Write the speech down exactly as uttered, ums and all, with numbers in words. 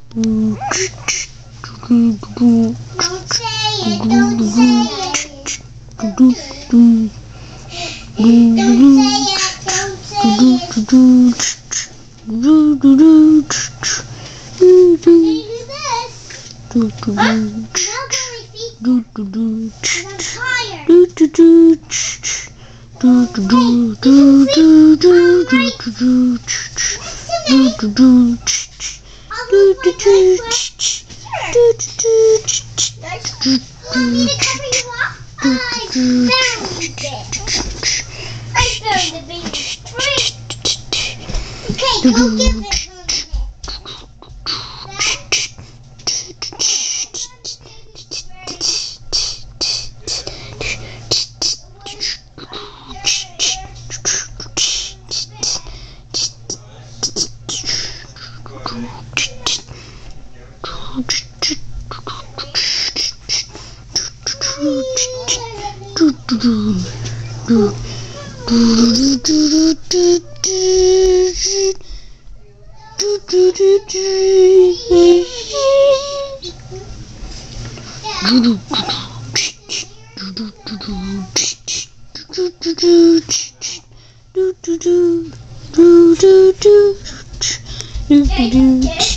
Don't say it, don't say it. Don't say it, don't say it. Can you do this? I'm not very feet. I'm tired. If you Okay, go give it. Do do do do do do do do do.